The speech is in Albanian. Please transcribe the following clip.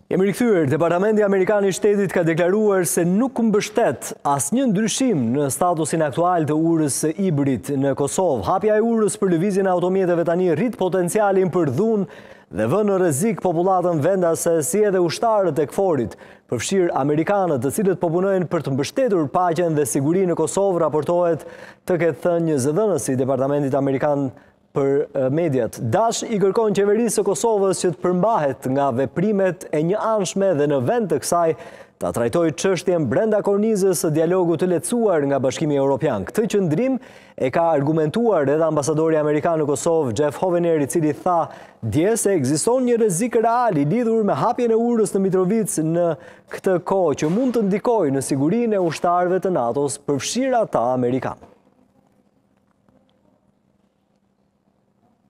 Jemi rikthyer, Departamenti Amerikan I Shtetit ka deklaruar se nuk mbështet asnjë ndryshim në statusin aktual të urës së Ibrit në Kosovë. Hapja e urës për lëvizjen e automjeteve tani rrit potencialin për dhunë dhe vën në rrezik popullatën vendase si edhe ushtarët e KFOR-it. Përfshir amerikanët të cilët po punojnë për të mbështetur paqen dhe sigurinë në Kosovë, raportohet të ketë thënë një zëdhënës I Departamentit Amerikan për mediat. Dash I kërkon qeverisë së Kosovës që të përmbahet nga veprimet e një anshme dhe në vend të kësaj ta trajtojë çështjen brenda kornizës së dialogut të lehtësuar nga Bashkimi Evropian. Këtë qëndrim e ka argumentuar edhe ambasadori amerikan në Kosovë, Jeff Hovenier, I cili tha dje se ekziston një rrezik real I lidhur me hapjen e urës në Mitrovica në këtë kohë që mund të ndikojë në sigurinë e ushtarëve të NATO-s, përfshirë ata amerikanë.